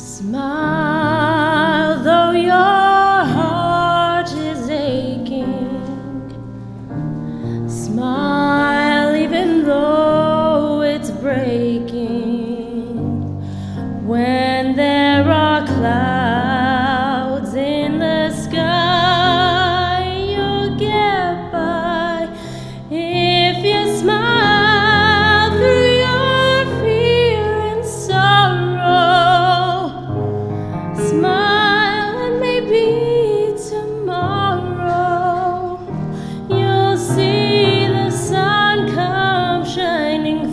Smile, though your heart is aching. Smile, even though it's breaking. When there are clouds in the sky, you'll get by if you smile. Smile, and maybe tomorrow you'll see the sun come shining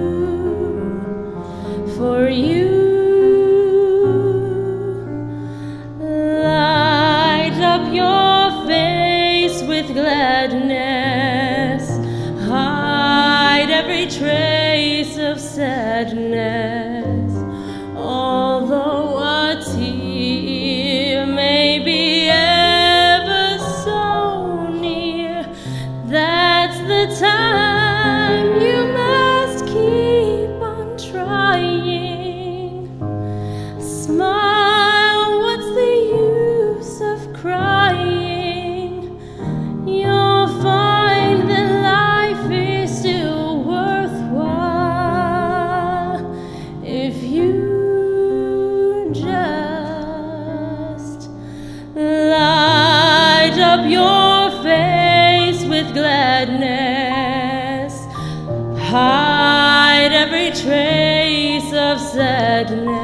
through for you. Light up your face with gladness, hide every trace of sadness. Although a tear may be ever so near, that's the time you must keep on trying. Smile, what's the use of crying? You'll find that life is still worthwhile if you just light up your face with gladness, hide every trace of sadness.